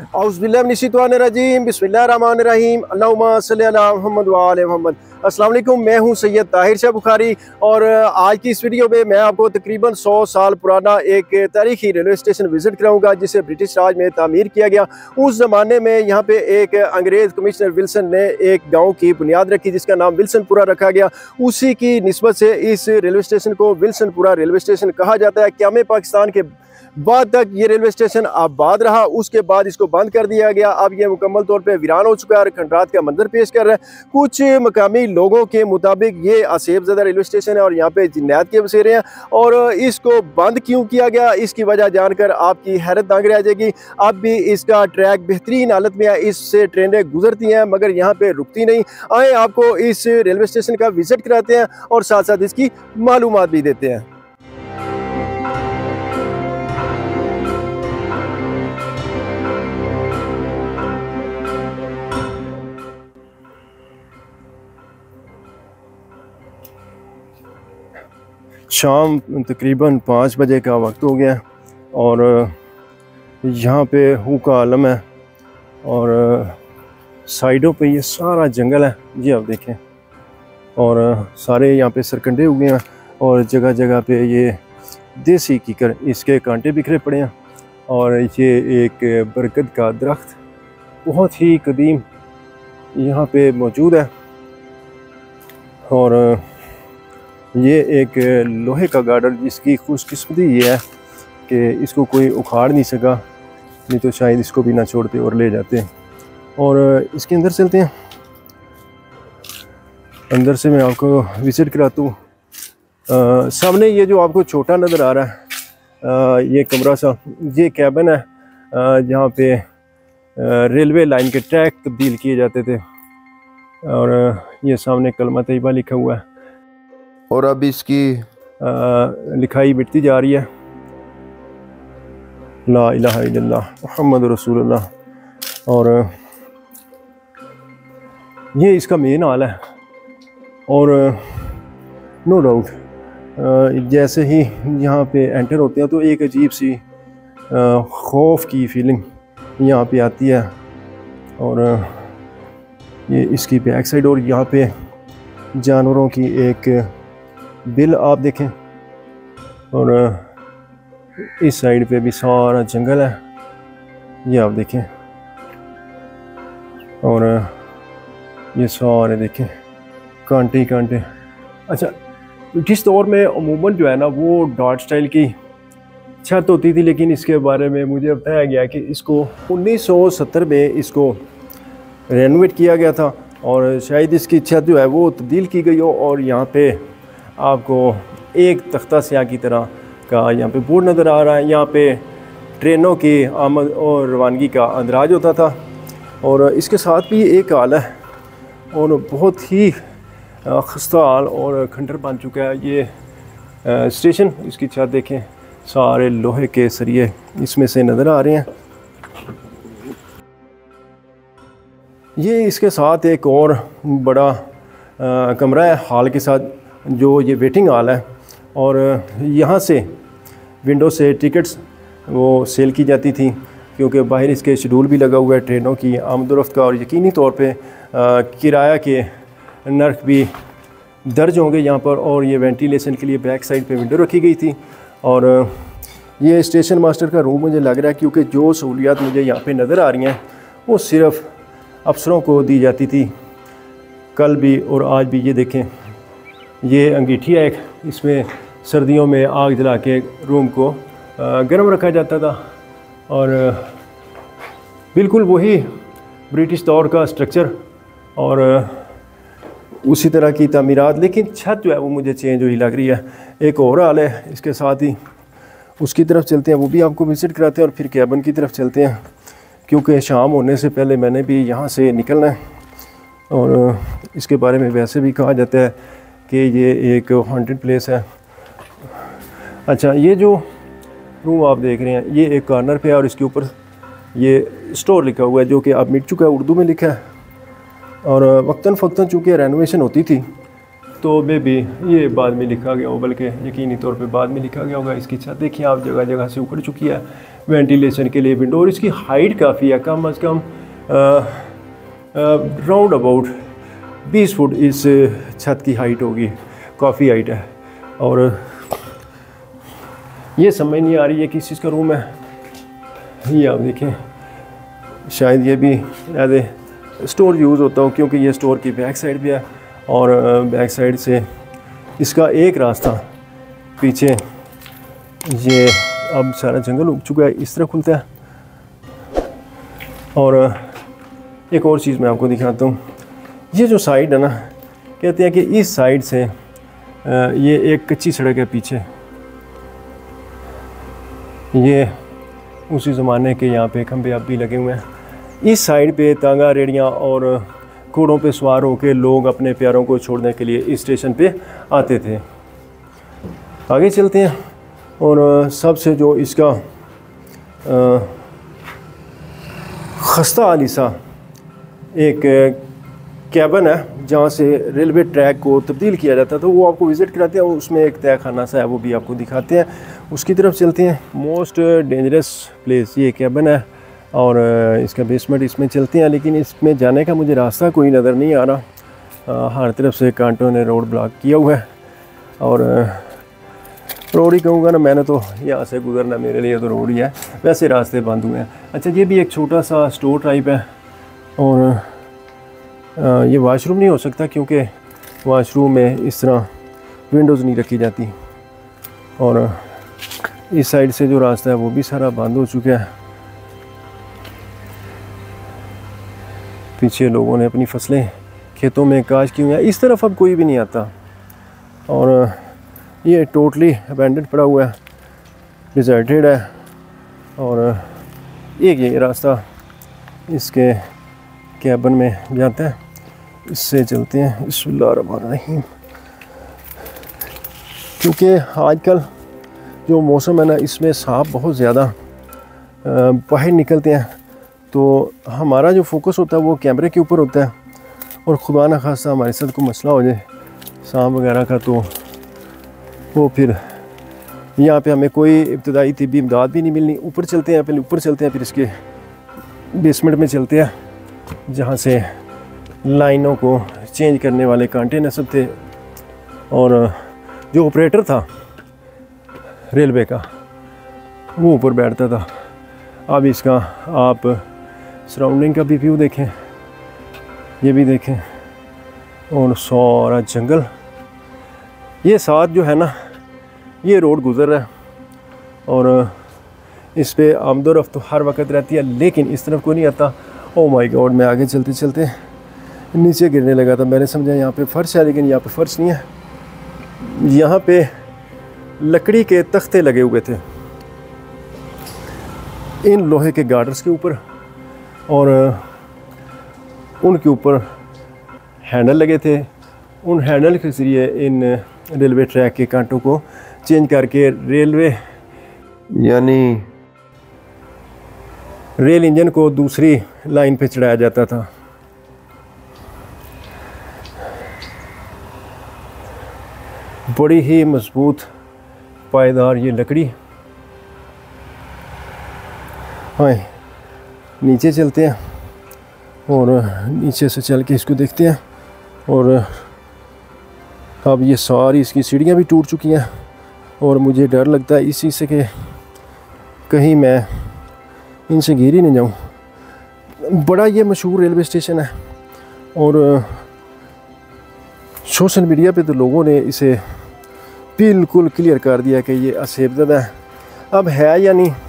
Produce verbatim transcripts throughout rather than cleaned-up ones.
औज़ुबिल्लाहिमिनश्शैतानिर्रजीम बिस्मिल्लाहिर्रहमानिर्रहीम अल्लाहुम्मा सल्लि अला मुहम्मद व आले मुहम्मद। अस्सलाम वालेकुम, मैं हूं सैयद ताहिर शाह बुखारी और आज की इस वीडियो में मैं आपको तकरीबन सौ साल पुराना एक तारीखी रेलवे स्टेशन विज़िट कराऊंगा जिसे ब्रिटिश राज में तामीर किया गया। उस ज़माने में यहाँ पे एक अंग्रेज़ कमिश्नर विल्सन ने एक गाँव की बुनियाद रखी जिसका नाम विल्सनपुरा रखा गया। उसी की निस्बत से इस रेलवे स्टेशन को विल्सनपुरा रेलवे स्टेशन कहा जाता है। क़याम पाकिस्तान के बाद तक ये रेलवे स्टेशन आबाद रहा, उसके बाद इसको बंद कर दिया गया। अब ये मुकम्मल तौर पे वीरान हो चुका है और खंडरात का मंजर पेश कर रहा है। कुछ मकामी लोगों के मुताबिक ये आसेब ज़दा रेलवे स्टेशन है और यहाँ पे जिन्नात के बसेरे हैं और इसको बंद क्यों किया गया इसकी वजह जानकर आपकी हैरत दंग रह जाएगी। अब भी इसका ट्रैक बेहतरीन हालत में है, इससे ट्रेनें गुजरती हैं मगर यहाँ पे रुकती नहीं। आए आपको इस रेलवे स्टेशन का विजिट कराते हैं और साथ साथ इसकी मालूमात भी देते हैं। शाम तकरीबन पाँच बजे का वक्त हो गया और यहाँ पे हू का आलम है और साइडों पे ये सारा जंगल है जी आप देखें और सारे यहाँ पे सरकंडे उगे हैं और जगह जगह पे ये देसी कीकर इसके कांटे बिखरे पड़े हैं और ये एक बरगद का दरख्त बहुत ही कदीम यहाँ पे मौजूद है और ये एक लोहे का गार्डर जिसकी खुशकिस्मती ये है कि इसको कोई उखाड़ नहीं सका, नहीं तो शायद इसको भी ना छोड़ते और ले जाते। और इसके अंदर चलते हैं, अंदर से मैं आपको विज़िट कराता हूँ। सामने ये जो आपको छोटा नज़र आ रहा है आ, ये कमरा सा ये कैबिन है जहाँ पे रेलवे लाइन के ट्रैक तब्दील किए जाते थे और ये सामने कलमा तैयबा लिखा हुआ है और अब इसकी आ, लिखाई मिटती जा रही है। ला इलाहा इल्लल्लाह मुहम्मद रसूलुल्लाह और ये इसका मेन हाल है और नो डाउट जैसे ही यहाँ पे एंटर होते हैं तो एक अजीब सी खौफ की फीलिंग यहाँ पे आती है और ये इसकी बैक साइड और यहाँ पे जानवरों की एक बिल आप देखें और इस साइड पे भी सारा जंगल है ये आप देखें और ये सारे देखें कांटे ही कांटे। अच्छा, ब्रिटिश दौर में अमूमन जो है ना वो डॉट स्टाइल की छत होती थी लेकिन इसके बारे में मुझे बताया गया कि इसको उन्नीस सौ सत्तर में इसको रेनोवेट किया गया था और शायद इसकी छत जो है वो तब्दील की गई हो और यहाँ पे आपको एक तख्ता स्याह की तरह का यहाँ पे बोर्ड नज़र आ रहा है। यहाँ पे ट्रेनों की आमद और रवानगी का अंदराज होता था और इसके साथ भी एक हाल है और बहुत ही खस्ता हाल और खंडर बन चुका है ये स्टेशन। इसकी छत देखें, सारे लोहे के सरिये इसमें से नज़र आ रहे हैं। ये इसके साथ एक और बड़ा आ, कमरा है हॉल के साथ जो ये वेटिंग हॉल है और यहाँ से विंडो से टिकट्स वो सेल की जाती थी क्योंकि बाहर इसके शेड्यूल भी लगा हुआ है ट्रेनों की आमदोरफ्त का और यकीनी तौर पे किराया के नर्ख भी दर्ज होंगे यहाँ पर। और ये वेंटिलेशन के लिए बैक साइड पे विंडो रखी गई थी और ये स्टेशन मास्टर का रूम मुझे लग रहा है क्योंकि जो सहूलियात मुझे यहाँ पे नज़र आ रही हैं वो सिर्फ़ अफसरों को दी जाती थी कल भी और आज भी। ये देखें, ये अंगीठी है एक, इसमें सर्दियों में आग जला के रूम को गर्म रखा जाता था और बिल्कुल वही ब्रिटिश दौर का स्ट्रक्चर और उसी तरह की तामीरात, लेकिन छत जो है वो मुझे चेंज हुई लग रही है। एक और हाल है इसके साथ ही, उसकी तरफ चलते हैं, वो भी आपको विज़िट कराते हैं और फिर कैबिन की तरफ चलते हैं क्योंकि शाम होने से पहले मैंने भी यहाँ से निकलना है और इसके बारे में वैसे भी कहा जाता है कि ये एक हॉन्टेड प्लेस है। अच्छा, ये जो रूम आप देख रहे हैं ये एक कॉर्नर पे है और इसके ऊपर ये स्टोर लिखा हुआ है जो कि अब मिट चुका है, उर्दू में लिखा है और वक्तन फ़क्तन चूँकि रेनोवेशन होती थी तो मे भी ये बाद में लिखा गया हो, बल्कि यकीनी तौर पे बाद में लिखा गया होगा। इसकी छत देखिए आप, जगह जगह से उखड़ चुकी है वेंटिलेशन के लिए विंडो, और इसकी हाइट काफ़ी है, कम अज़ कम राउंड अबाउट बीस फुट इस छत की हाइट होगी, काफ़ी हाइट है। और ये समझ नहीं आ रही है किस चीज़ का रूम है। ये आप देखें, शायद ये भी एज ए स्टोर यूज़ होता हो, क्योंकि ये स्टोर की बैक साइड भी है, और बैक साइड से इसका एक रास्ता पीछे, ये अब सारा जंगल उग चुका है, इस तरह खुलता है। और एक और चीज़ मैं आपको दिखाता हूँ, ये जो साइड है ना, कहते हैं कि इस साइड से ये एक कच्ची सड़क है पीछे, ये उसी ज़माने के यहाँ पे खंभे अब भी लगे हुए हैं। इस साइड पे तांगा रेड़ियाँ और घोड़ों पे सवार होकर लोग अपने प्यारों को छोड़ने के लिए इस स्टेशन पे आते थे। आगे चलते हैं, और सबसे जो इसका खस्ता आलिसा एक कैबन है जहाँ से रेलवे ट्रैक को तब्दील किया जाता था, तो वो आपको विज़िट कराते हैं। उसमें एक तय खाना सा है, वो भी आपको दिखाते हैं, उसकी तरफ चलते हैं। मोस्ट डेंजरस प्लेस ये कैबन है, और इसका बेसमेंट, इसमें चलते हैं। लेकिन इसमें जाने का मुझे रास्ता कोई नज़र नहीं आ रहा, हर तरफ से कांटों ने रोड ब्लॉक किया हुआ है, और रोड ही कहूँगा ना, मैंने तो यहाँ से गुजरना, मेरे लिए तो रोड ही है, वैसे रास्ते बंद हुए हैं। अच्छा, ये भी एक छोटा सा स्टोर टाइप है, और ये वाशरूम नहीं हो सकता क्योंकि वाशरूम में इस तरह विंडोज़ नहीं रखी जाती, और इस साइड से जो रास्ता है वो भी सारा बंद हो चुका है। पीछे लोगों ने अपनी फसलें खेतों में काश की हुई हैं, इस तरफ अब कोई भी नहीं आता, और ये टोटली अबैंडन पड़ा हुआ है, डिज़र्टेड है। और एक ये रास्ता इसके कैबन में जाता है, इससे चलते हैं। बिस्मिल्लाहिर्रहमानिर्रहीम। क्योंकि आजकल जो मौसम है ना, इसमें सांप बहुत ज़्यादा बाहर निकलते हैं, तो हमारा जो फोकस होता है वो कैमरे के ऊपर होता है, और खुदा न खास्ता हमारे साथ कोई मसला हो जाए सांप वगैरह का, तो वो फिर यहाँ पे हमें कोई इब्तदाई तिब्बी इमदाद भी नहीं मिलनी। ऊपर चलते हैं, पहले ऊपर चलते हैं, फिर इसके बेसमेंट में चलते हैं, जहाँ से लाइनों को चेंज करने वाले कांटे नस्ब थे, और जो ऑपरेटर था रेलवे का वो ऊपर बैठता था। अब इसका आप सराउंडिंग का भी व्यू देखें, ये भी देखें, और सारा जंगल। ये साथ जो है ना, ये रोड गुज़र रहा है, और इस पे आमदोरफ्त तो हर वक्त रहती है, लेकिन इस तरफ कोई नहीं आता। ओ माय गॉड, मैं आगे चलते चलते नीचे गिरने लगा था। मैंने समझा यहाँ पे फ़र्श है, लेकिन यहाँ पे फ़र्श नहीं है। यहाँ पे लकड़ी के तख्ते लगे हुए थे इन लोहे के गार्डर्स के ऊपर, और उनके ऊपर हैंडल लगे थे। उन हैंडल के ज़रिए इन रेलवे ट्रैक के कांटों को चेंज करके रेलवे यानी रेल इंजन को दूसरी लाइन पे चढ़ाया जाता था। बड़ी ही मजबूत पायदार ये लकड़ी। हाँ, नीचे चलते हैं, और नीचे से चल के इसको देखते हैं। और अब ये सारी इसकी सीढ़ियाँ भी टूट चुकी हैं, और मुझे डर लगता है इसी से कि कहीं मैं इनसे गिर ही नहीं जाऊँ। बड़ा ये मशहूर रेलवे स्टेशन है, और सोशल मीडिया पे तो लोगों ने इसे बिल्कुल क्लियर कर दिया कि ये असेबज़दा है। अब है या नहीं,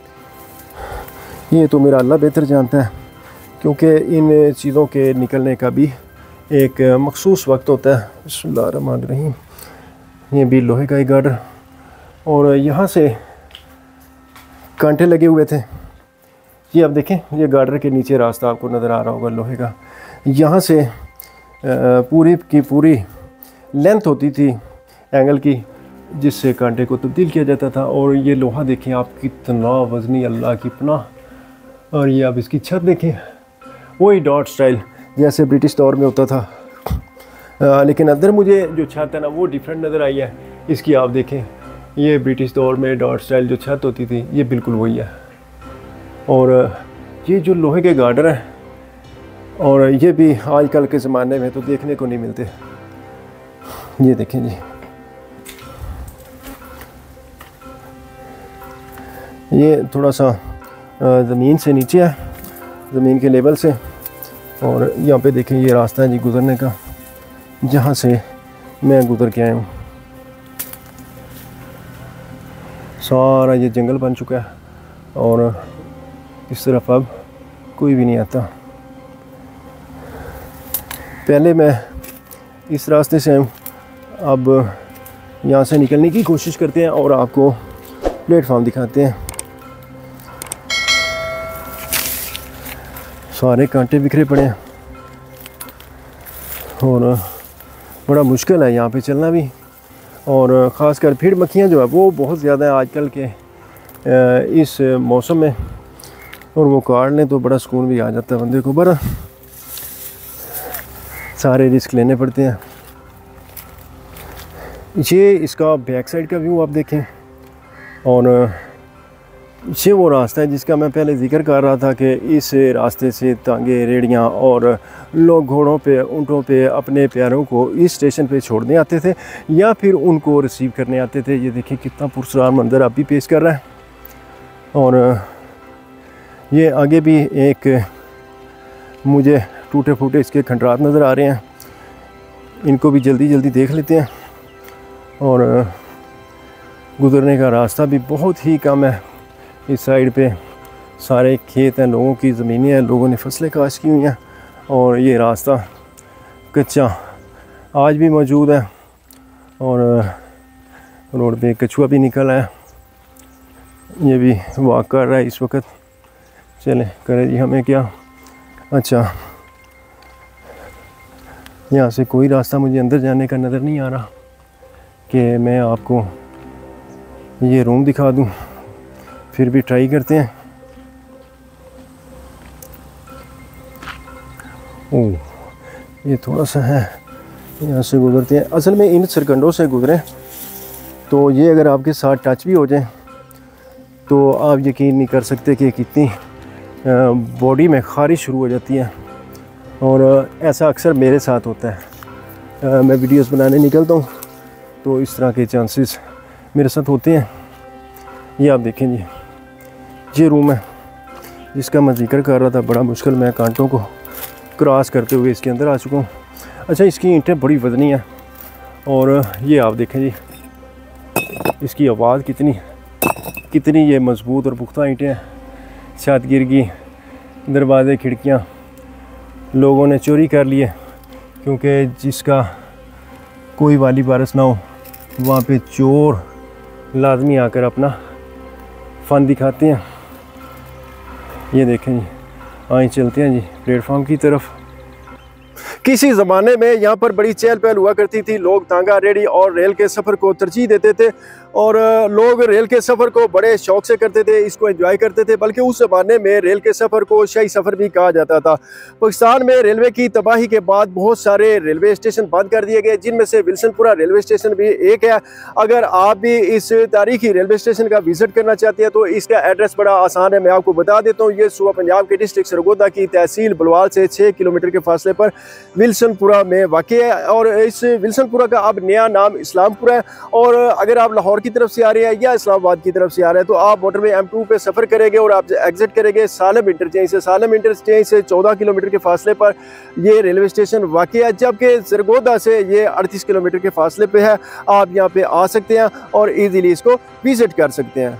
ये तो मेरा अल्लाह बेहतर जानता है, क्योंकि इन चीज़ों के निकलने का भी एक मखसूस वक्त होता है। बिस्मिल्लाहिर्रहमानिर्रहीम। ये भी लोहे का एक गार्डर, और यहाँ से कांटे लगे हुए थे। ये आप देखें, ये गार्डर के नीचे रास्ता आपको नज़र आ रहा होगा लोहे का। यहाँ से पूरी की पूरी लेंथ होती थी एंगल की, जिससे कांटे को तब्दील किया जाता था। और ये लोहा देखें आप, कितना वज़नी, अल्लाह की पनाह। और ये आप इसकी छत देखें, वही डॉट स्टाइल जैसे ब्रिटिश दौर में होता था। आ, लेकिन अंदर मुझे जो छत है ना वो डिफरेंट नज़र आई है। इसकी आप देखें, ये ब्रिटिश दौर में डॉट स्टाइल जो छत होती थी ये बिल्कुल वही है। और ये जो लोहे के गार्डर हैं, और ये भी आजकल के ज़माने में तो देखने को नहीं मिलते। ये देखें जी, ये थोड़ा सा ज़मीन से नीचे है, ज़मीन के लेवल से। और यहाँ पे देखें ये रास्ता है जी गुज़रने का, जहाँ से मैं गुज़र के आया हूँ। सारा ये जंगल बन चुका है और इस तरफ अब कोई भी नहीं आता। पहले मैं इस रास्ते से हूँ, अब यहाँ से निकलने की कोशिश करते हैं और आपको प्लेटफॉर्म दिखाते हैं। सारे कांटे बिखरे पड़े हैं और बड़ा मुश्किल है यहाँ पे चलना भी। और ख़ासकर भीड़ मक्खियाँ जो है वो बहुत ज़्यादा है आजकल के इस मौसम में, और वो काट लें तो बड़ा सुकून भी आ जाता है बंदे को। बड़ा सारे रिस्क लेने पड़ते हैं। ये इसका बैक साइड का व्यू आप देखें, और ये वो रास्ता है जिसका मैं पहले जिक्र कर रहा था कि इस रास्ते से तांगे, रेड़ियाँ और लोग घोड़ों पे, ऊँटों पे अपने प्यारों को इस स्टेशन पे छोड़ने आते थे या फिर उनको रिसीव करने आते थे। ये देखिए कितना पुरस्कार मंजर आप भी पेश कर रहा है। और ये आगे भी एक मुझे टूटे फूटे इसके खंडरात नज़र आ रहे हैं, इनको भी जल्दी जल्दी देख लेते हैं। और गुज़रने का रास्ता भी बहुत ही कम है। इस साइड पे सारे खेत हैं, लोगों की ज़मीनें हैं, लोगों ने फसलें काश की हुई हैं, और ये रास्ता कच्चा आज भी मौजूद है। और रोड पे कछुआ भी निकल आया, ये भी वॉक कर रहा है इस वक्त। चले करें जी, हमें क्या। अच्छा, यहाँ से कोई रास्ता मुझे अंदर जाने का नज़र नहीं आ रहा कि मैं आपको ये रूम दिखा दूँ, फिर भी ट्राई करते हैं। ओह, ये थोड़ा सा है, यहाँ से गुजरते हैं। असल में इन सरकंडों से गुजरें तो ये अगर आपके साथ टच भी हो जाए तो आप यकीन नहीं कर सकते कि कितनी बॉडी में खारिश शुरू हो जाती है। और ऐसा अक्सर मेरे साथ होता है, मैं वीडियोस बनाने निकलता हूँ तो इस तरह के चांसेस मेरे साथ होते हैं। ये आप देखें जी, ये रूम है जिसका मैं जिक्र कर रहा था। बड़ा मुश्किल मैं कांटों को क्रॉस करते हुए इसके अंदर आ चुका हूँ। अच्छा, इसकी ईंटें बड़ी वज़नी हैं, और ये आप देखें जी इसकी आवाज़ कितनी कितनी ये मज़बूत और पुख्ता ईंटें हैं। छत गिर गई, दरवाज़े खिड़कियाँ लोगों ने चोरी कर लिए, क्योंकि जिसका कोई वाली वारिस ना हो वहाँ पे चोर लाजमी आकर अपना फ़न दिखाते हैं। ये देखें जी, आए चलते हैं जी प्लेटफॉर्म की तरफ। किसी ज़माने में यहाँ पर बड़ी चहल पहल हुआ करती थी, लोग तांगा, रेडी और रेल के सफ़र को तरजीह देते थे, और लोग रेल के सफ़र को बड़े शौक से करते थे, इसको एंजॉय करते थे। बल्कि उस ज़माने में रेल के सफ़र को शाही सफ़र भी कहा जाता था। पाकिस्तान में रेलवे की तबाही के बाद बहुत सारे रेलवे स्टेशन बंद कर दिए गए, जिनमें से विल्सनपुरा रेलवे स्टेशन भी एक है। अगर आप भी इस तारीखी रेलवे स्टेशन का विज़िट करना चाहते हैं तो इसका एड्रेस बड़ा आसान है, मैं आपको बता देता हूँ। ये सूबा पंजाब के डिस्ट्रिक्ट सरगोदा की तहसील बलवाल से छः किलोमीटर के फासले पर विल्सनपुरा में वाक़ई है, और इस विल्सनपुरा का अब नया नाम इस्लामपुरा है। और अगर आप लाहौर की तरफ से आ रहे हैं या इस्लामाबाद की तरफ से आ रहे हैं तो आप मोटरवे एम टू पे सफ़र करेंगे और आप एग्जिट करेंगे सालम इंटरचेंज से। सालम इंटरचेंज से चौदह किलोमीटर के फासले पर ये रेलवे स्टेशन वाक़ई है, जबकि सरगोदा से ये अड़तीस किलोमीटर के फासले पे है। आप यहाँ पे आ सकते हैं और ईजीली इसको विजिट कर सकते हैं।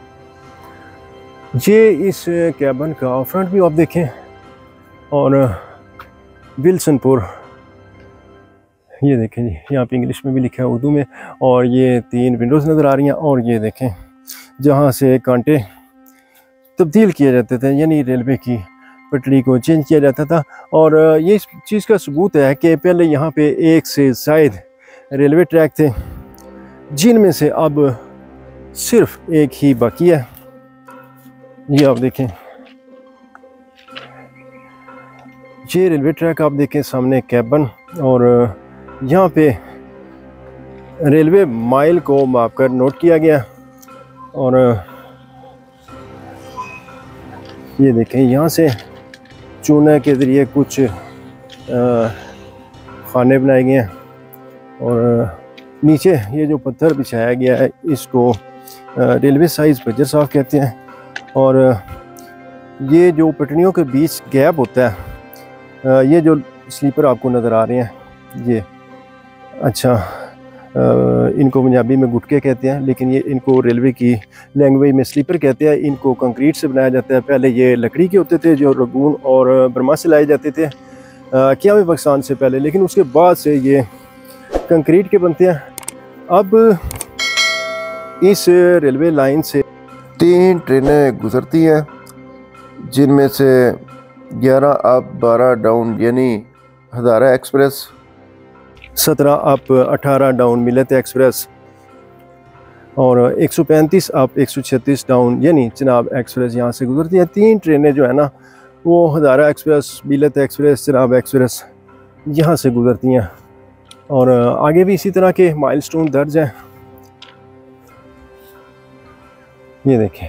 ये इस कैबन का फ्रंट व्यू आप देखें, और विल्सनपुर ये देखें जी, यहाँ पे इंग्लिश में भी लिखा है, उर्दू में, और ये तीन विंडोज़ नज़र आ रही हैं। और ये देखें जहाँ से कांटे तब्दील किए जाते थे, यानी रेलवे की पटरी को चेंज किया जाता था। और ये इस चीज़ का सबूत है कि पहले यहाँ पे एक से ज़ायद रेलवे ट्रैक थे, जिनमें से अब सिर्फ एक ही बाकी है। ये आप देखें, ये रेलवे ट्रैक आप देखें, सामने कैबन और यहाँ पे रेलवे माइल को माप कर नोट किया गया। और ये देखें, यहाँ से चूने के ज़रिए कुछ खाने बनाए गए हैं और नीचे ये जो पत्थर बिछाया गया है इसको रेलवे साइज़ बजर साफ कहते हैं। और ये जो पटड़ियों के बीच गैप होता है, ये जो स्लीपर आपको नज़र आ रहे हैं, ये अच्छा इनको पंजाबी में गुटके कहते हैं, लेकिन ये इनको रेलवे की लैंग्वेज में स्लीपर कहते हैं। इनको कंक्रीट से बनाया जाता है। पहले ये लकड़ी के होते थे जो रगून और बर्मा से लाए जाते थे क्या में पाकिस्तान से पहले, लेकिन उसके बाद से ये कंक्रीट के बनते हैं। अब इस रेलवे लाइन से तीन ट्रेनें गुजरती हैं, जिनमें से ग्यारह अप बारह डाउन यानी हज़ारा एक्सप्रेस, सत्रह अप अठारह डाउन मिलत एक्सप्रेस और एक सौ पैंतीस अप एक सौ छत्तीस डाउन यानी चिनाब एक्सप्रेस यहाँ से गुजरती हैं। तीन ट्रेनें जो है ना वो Hazara express, Millat express, Chenab express यहाँ से गुजरती हैं। और आगे भी इसी तरह के माइलस्टोन दर्ज हैं। ये देखें,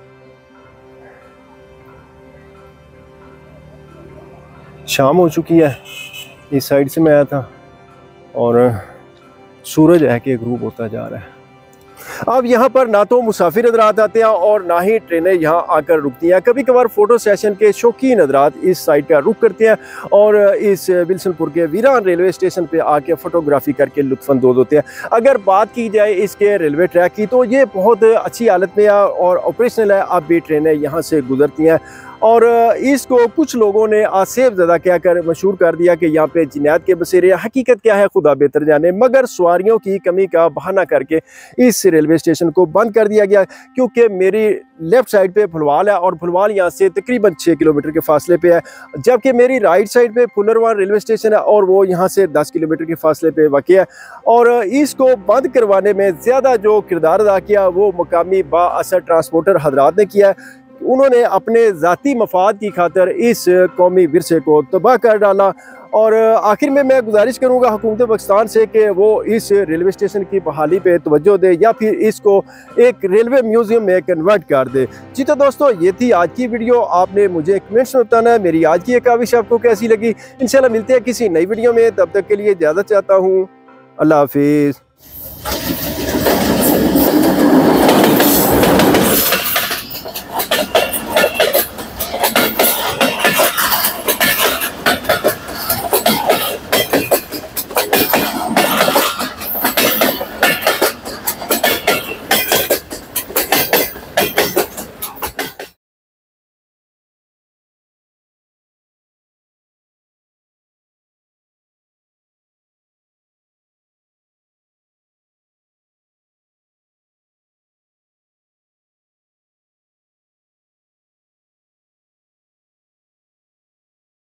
शाम हो चुकी है। इस साइड से मैं आया था और सूरज है कि ग्रूप होता जा रहा है। अब यहाँ पर ना तो मुसाफिर हज़रात आते हैं और ना ही ट्रेनें यहाँ आकर रुकती हैं। कभी कभार फ़ोटो सेशन के शौकीन हज़रात इस साइड का रुक करते हैं और इस बिल्सनपुर के वीरान रेलवे स्टेशन पे आके फ़ोटोग्राफी करके लुत्फ़अंदोज़ होते हैं। अगर बात की जाए इसके रेलवे ट्रैक की तो ये बहुत अच्छी हालत में है और ऑपरेशनल है। अब भी ट्रेनें यहाँ से गुजरती हैं और इसको कुछ लोगों ने आसेफ ज़्यादा क्या कर मशहूर कर दिया कि यहाँ पे जिन्नात के बसेरे। हकीकत क्या है खुदा बेहतर जाने, मगर सवारियों की कमी का बहाना करके इस रेलवे स्टेशन को बंद कर दिया गया। क्योंकि मेरी लेफ़्ट साइड पे फुलवाल है और फुलवाल यहाँ से तकरीबन छः किलोमीटर के फासले पे है, जबकि मेरी राइट साइड पे फुलरवान रेलवे स्टेशन है और वो यहाँ से दस किलोमीटर के फासले पे वाक़ है। और इसको बंद करवाने में ज़्यादा जो किरदार अदा किया वो मुकामी बाअसर ट्रांसपोर्टर हजरात ने किया है। उन्होंने अपने ज़ाती मफाद की खातिर इस कौमी विरसे को तबाह कर डाला। और आखिर में मैं गुजारिश करूंगा हुकूमत पाकिस्तान से कि वो इस रेलवे स्टेशन की बहाली पे तवज्जो दे या फिर इसको एक रेलवे म्यूज़ियम में कन्वर्ट कर दे। जी तो दोस्तों, ये थी आज की वीडियो। आपने मुझे कमेंट्स में बताना है मेरी आज की ये काविश आपको कैसी लगी। इंशाल्लाह मिलते हैं किसी नई वीडियो में, तब तक के लिए इजाज़त चाहता हूँ। अल्लाह हाफिज़।